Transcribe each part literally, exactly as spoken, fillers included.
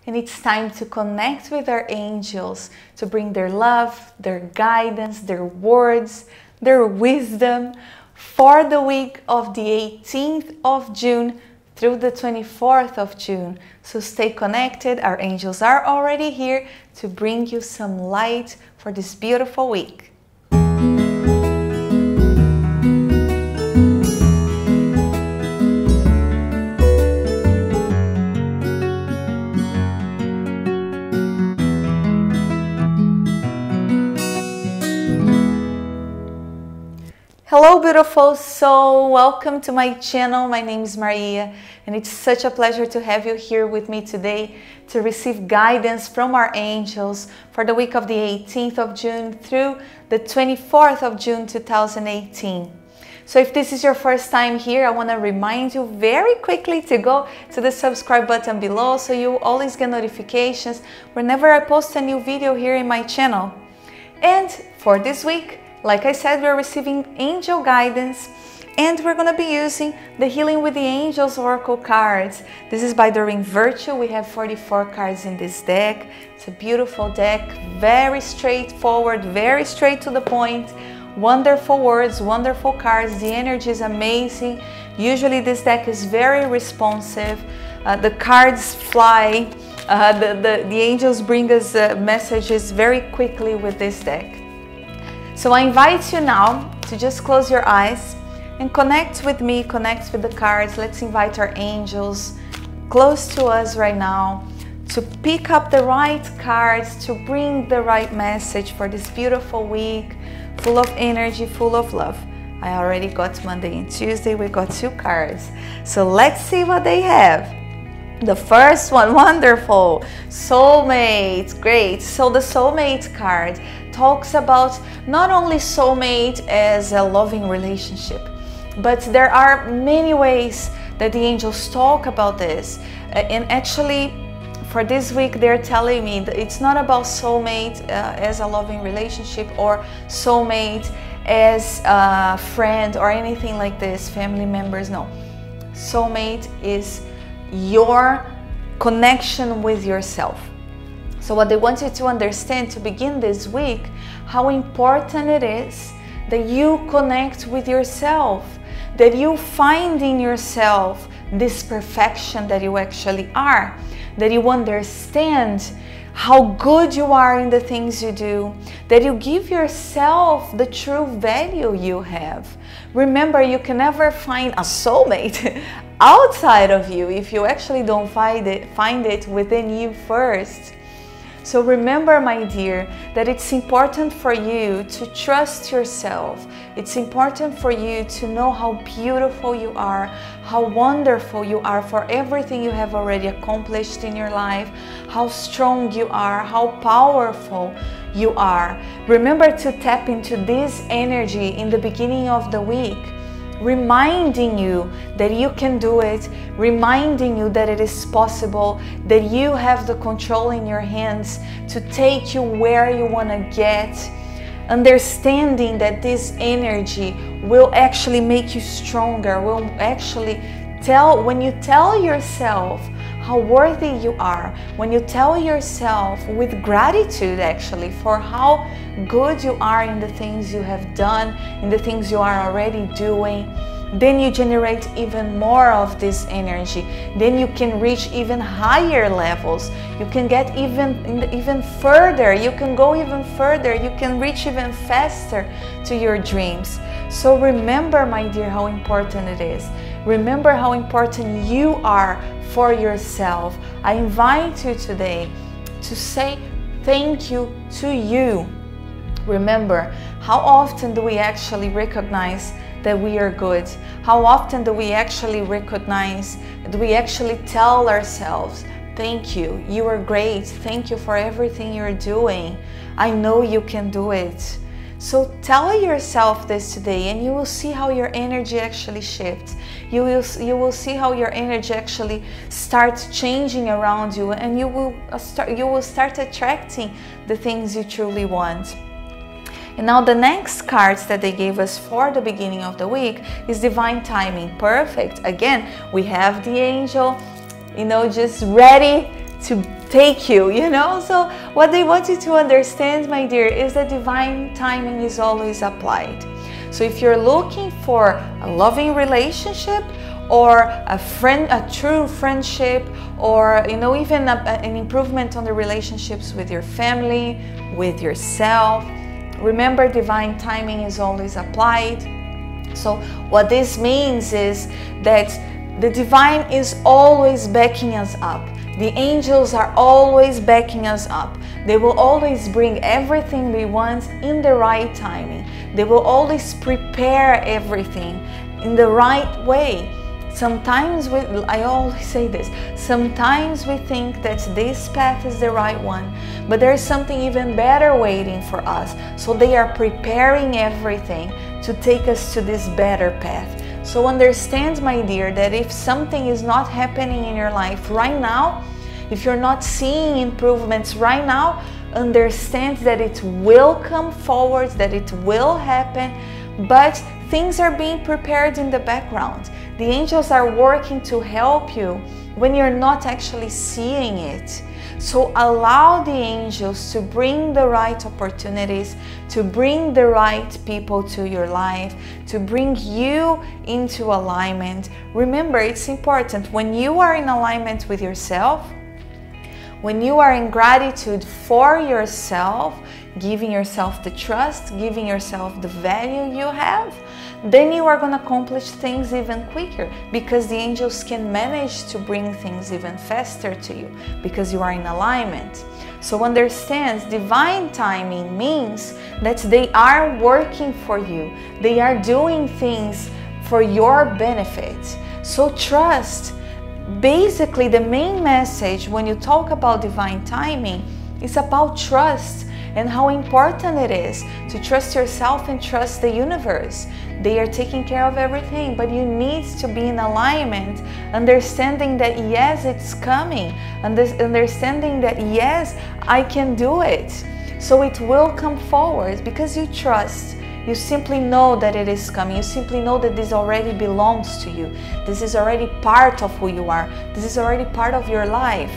and it's time to connect with our angels to bring their love, their guidance, their words, their wisdom for the week of the eighteenth of June through the twenty-fourth of June. So stay connected. Our angels are already here to bring you some light for this beautiful week. Hello beautiful soul, welcome to my channel. My name is Maria and it's such a pleasure to have you here with me today to receive guidance from our angels for the week of the eighteenth of June through the twenty-fourth of June two thousand eighteen. So if this is your first time here, I want to remind you very quickly to go to the subscribe button below so you always get notifications whenever I post a new video here in my channel. And for this week, like I said, we're receiving angel guidance and we're going to be using the Healing with the Angels Oracle cards. This is by Doreen Virtue. We have forty-four cards in this deck. It's a beautiful deck, very straightforward, very straight to the point. Wonderful words, wonderful cards. The energy is amazing. Usually this deck is very responsive. Uh, the cards fly. Uh, the, the, the angels bring us uh, messages very quickly with this deck. So I invite you now to just close your eyes and connect with me, connect with the cards. Let's invite our angels close to us right now to pick up the right cards, to bring the right message for this beautiful week, full of energy, full of love. I already got Monday and Tuesday, we got two cards. So let's see what they have. The first one, wonderful, soulmate, great. So the soulmate card talks about not only soulmate as a loving relationship, but there are many ways that the angels talk about this. And actually, for this week, they're telling me that it's not about soulmate uh, as a loving relationship or soulmate as a friend or anything like this, family members, no. Soulmate is your connection with yourself. So what they want you to understand to begin this week, how important it is that you connect with yourself, that you find in yourself this perfection that you actually are, that you understand how good you are in the things you do, that you give yourself the true value you have. Remember, you can never find a soulmate outside of you if you actually don't find it, find it within you first. So remember, my dear, that it's important for you to trust yourself. It's important for you to know how beautiful you are, how wonderful you are for everything you have already accomplished in your life, how strong you are, how powerful you are. Remember to tap into this energy in the beginning of the week, reminding you that you can do it, reminding you that it is possible, that you have the control in your hands to take you where you want to get, understanding that this energy will actually make you stronger, will actually tell, when you tell yourself how worthy you are, when you tell yourself with gratitude actually for how good you are in the things you have done, in the things you are already doing, then you generate even more of this energy. Then you can reach even higher levels. You can get even, even further. You can go even further. You can reach even faster to your dreams. So remember, my dear, how important it is. Remember how important you are for yourself. I invite you today to say thank you to you. Remember, how often do we actually recognize that we are good? How often do we actually recognize, do we actually tell ourselves, thank you, you are great, thank you for everything you're doing, I know you can do it. So tell yourself this today and you will see how your energy actually shifts. You will, you will see how your energy actually starts changing around you, and you will, start, you will start attracting the things you truly want. And now the next cards that they gave us for the beginning of the week is divine timing. Perfect. Again, we have the angel, you know, just ready to take you, you know? So what they want you to understand, my dear, is that divine timing is always applied. So if you're looking for a loving relationship, or a friend, a true friendship, or you know, even a, an improvement on the relationships with your family, with yourself, remember, divine timing is always applied. So what this means is that the divine is always backing us up. The angels are always backing us up. They will always bring everything we want in the right timing. They will always prepare everything in the right way. Sometimes we, I always say this, sometimes we think that this path is the right one, but there's something even better waiting for us. So they are preparing everything to take us to this better path. So understand, my dear, that if something is not happening in your life right now, if you're not seeing improvements right now, understand that it will come forward, that it will happen, but things are being prepared in the background. The angels are working to help you when you're not actually seeing it. So allow the angels to bring the right opportunities, to bring the right people to your life, to bring you into alignment. Remember, it's important when you are in alignment with yourself, when you are in gratitude for yourself, giving yourself the trust, giving yourself the value you have, then you are going to accomplish things even quicker, because the angels can manage to bring things even faster to you because you are in alignment. So understand, divine timing means that they are working for you. They are doing things for your benefit. So trust. Basically, the main message when you talk about divine timing is about trust and how important it is to trust yourself and trust the universe. They are taking care of everything, but you need to be in alignment, understanding that yes, it's coming, and understanding that yes, I can do it. So it will come forward because you trust. You simply know that it is coming. You simply know that this already belongs to you. This is already part of who you are. This is already part of your life.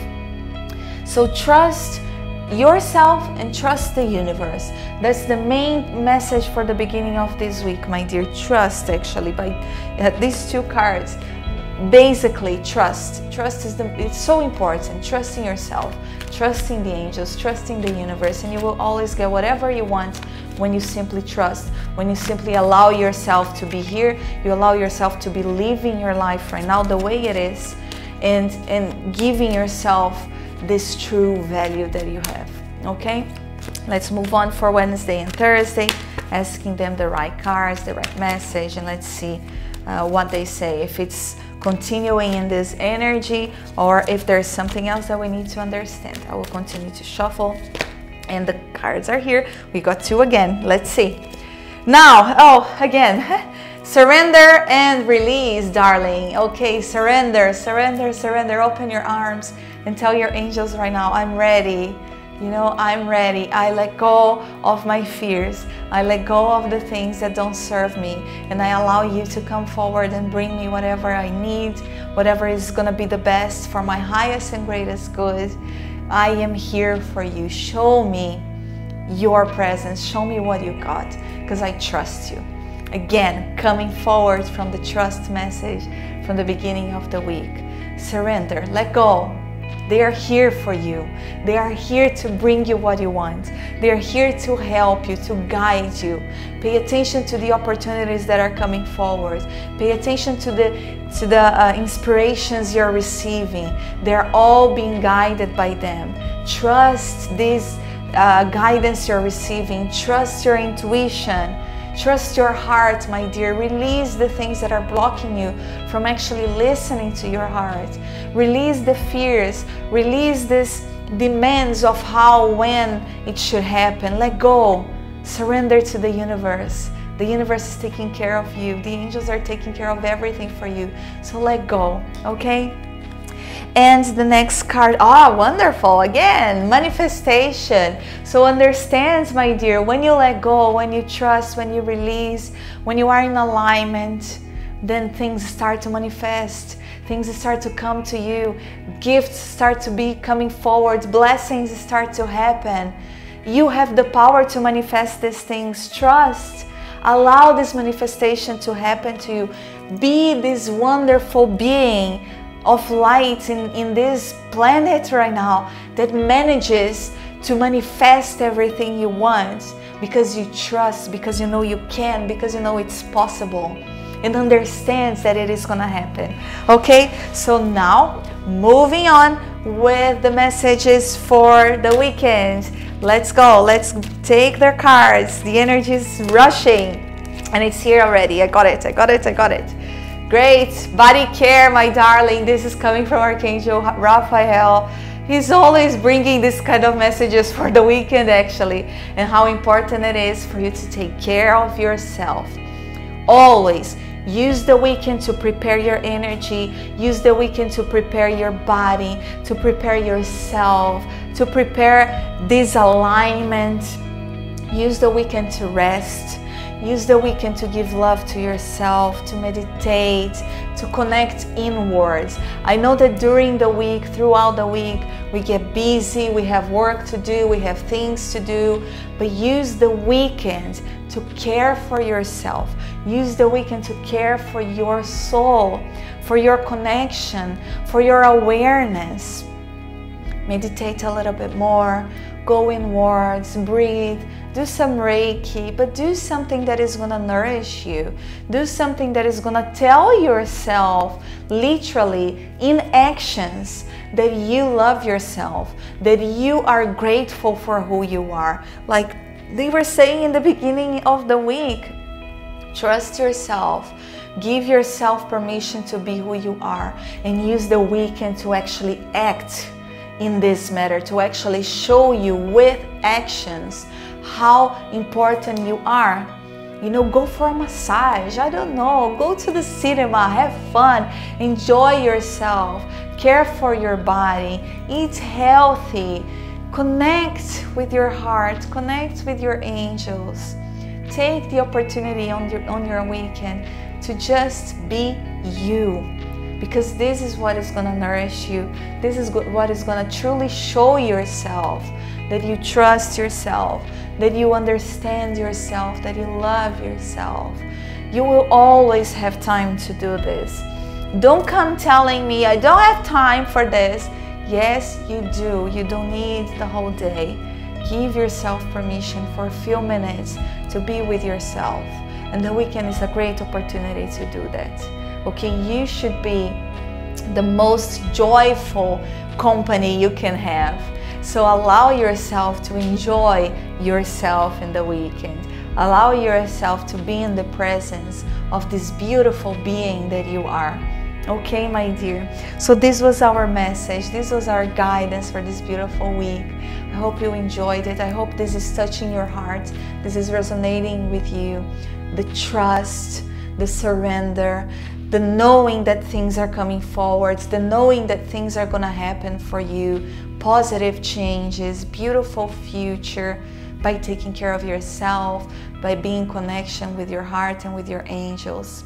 So trust yourself and trust the universe. That's the main message for the beginning of this week, my dear. Trust, actually, by uh, these two cards. Basically, trust. Trust is the, it's so important. Trusting yourself, trusting the angels, trusting the universe, and you will always get whatever you want when you simply trust, when you simply allow yourself to be here, you allow yourself to be living your life right now the way it is, and, and giving yourself this true value that you have. Okay? Let's move on for Wednesday and Thursday, asking them the right cards, the right message, and let's see uh, what they say. If it's continuing in this energy or if there's something else that we need to understand. I will continue to shuffle. And the cards are here. We got two again. Let's see. Now, oh, again, surrender and release, darling. Okay, surrender, surrender, surrender. Open your arms and tell your angels right now, I'm ready. You know, I'm ready. I let go of my fears. I let go of the things that don't serve me. And I allow you to come forward and bring me whatever I need, whatever is going to be the best for my highest and greatest good. I am here for you. Show me your presence. Show me what you got, because I trust you. Again, coming forward from the trust message from the beginning of the week. Surrender. Let go. They are here for you. They are here to bring you what you want. They are here to help you, to guide you. Pay attention to the opportunities that are coming forward. Pay attention to the, to the uh, inspirations you're receiving. They're all being guided by them. Trust this uh, guidance you're receiving. Trust your intuition. Trust your heart, my dear. Release the things that are blocking you from actually listening to your heart. Release the fears. Release these demands of how, when it should happen. Let go. Surrender to the universe. The universe is taking care of you. The angels are taking care of everything for you. So let go, okay? And the next card, ah, wonderful, again, manifestation. So understand, my dear, when you let go, when you trust, when you release, when you are in alignment, then things start to manifest. things start to come to you, gifts start to be coming forward, blessings start to happen. You have the power to manifest these things. Trust. Allow this manifestation to happen to you. Be this wonderful being of light in, in this planet right now that manages to manifest everything you want because you trust, because you know you can, because you know it's possible, and understands that it is gonna happen. Okay, so now moving on with the messages for the weekend. Let's go. Let's take their cards. The energy is rushing and it's here already. I got it. I got it. I got it. Great. Body care, my darling. This is coming from Archangel Raphael. He's always bringing this kind of messages for the weekend, actually, and how important it is for you to take care of yourself. Always. Use the weekend to prepare your energy. Use the weekend to prepare your body, to prepare yourself, to prepare this alignment. Use the weekend to rest. Use the weekend to give love to yourself, to meditate, to connect inwards. I know that during the week, throughout the week, we get busy, we have work to do, we have things to do, but use the weekend to care for yourself. Use the weekend to care for your soul, for your connection, for your awareness. Meditate a little bit more, go inwards, breathe, do some Reiki, but do something that is going to nourish you. Do something that is going to tell yourself, literally, in actions, that you love yourself, that you are grateful for who you are. Like they were saying in the beginning of the week, trust yourself. Give yourself permission to be who you are, and use the weekend to actually act in this matter, to actually show you with actions how important you are. You know, go for a massage, I don't know, go to the cinema, have fun, enjoy yourself, care for your body, eat healthy, connect with your heart, connect with your angels. Take the opportunity on your, on your weekend to just be you, because this is what is going to nourish you. This is what is going to truly show yourself that you trust yourself, that you understand yourself, that you love yourself. You will always have time to do this. Don't come telling me, I don't have time for this. Yes, you do. You don't need the whole day. Give yourself permission for a few minutes to be with yourself. And the weekend is a great opportunity to do that. Okay, you should be the most joyful company you can have. So allow yourself to enjoy yourself in the weekend. Allow yourself to be in the presence of this beautiful being that you are. Okay, my dear? So this was our message. This was our guidance for this beautiful week. I hope you enjoyed it. I hope this is touching your heart. This is resonating with you. The trust, the surrender, the knowing that things are coming forward, the knowing that things are going to happen for you, positive changes, beautiful future, by taking care of yourself, by being in connection with your heart and with your angels.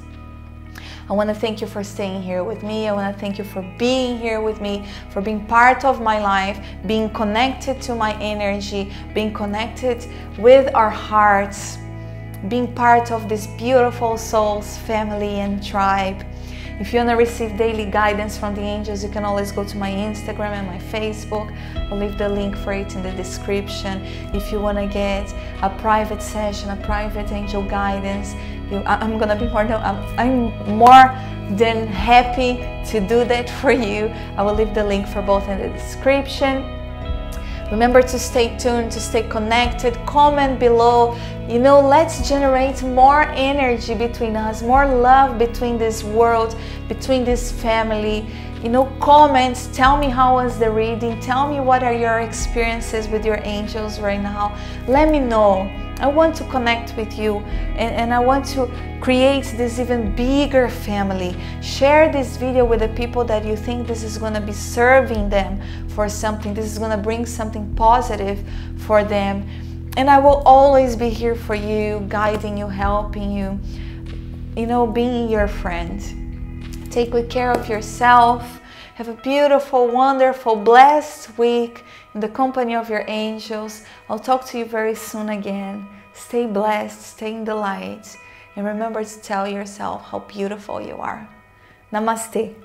I want to thank you for staying here with me. I want to thank you for being here with me, for being part of my life, being connected to my energy, being connected with our hearts, being part of this beautiful soul's family and tribe. If you want to receive daily guidance from the angels, you can always go to my Instagram and my Facebook. I'll leave the link for it in the description. If you want to get a private session, a private angel guidance, you, I'm gonna be more than I'm, I'm more than happy to do that for you. I will leave the link for both in the description. Remember to stay tuned, to stay connected, comment below. You know, let's generate more energy between us, more love between this world, between this family. You know, comments, tell me how was the reading, tell me what are your experiences with your angels right now. Let me know. I want to connect with you, and, and I want to create this even bigger family. Share this video with the people that you think this is going to be serving them for something. This is going to bring something positive for them. And I will always be here for you, guiding you, helping you, you know, being your friend. Take good care of yourself. Have a beautiful, wonderful, blessed week in the company of your angels. I'll talk to you very soon again. Stay blessed, stay in the light, and remember to tell yourself how beautiful you are. Namaste.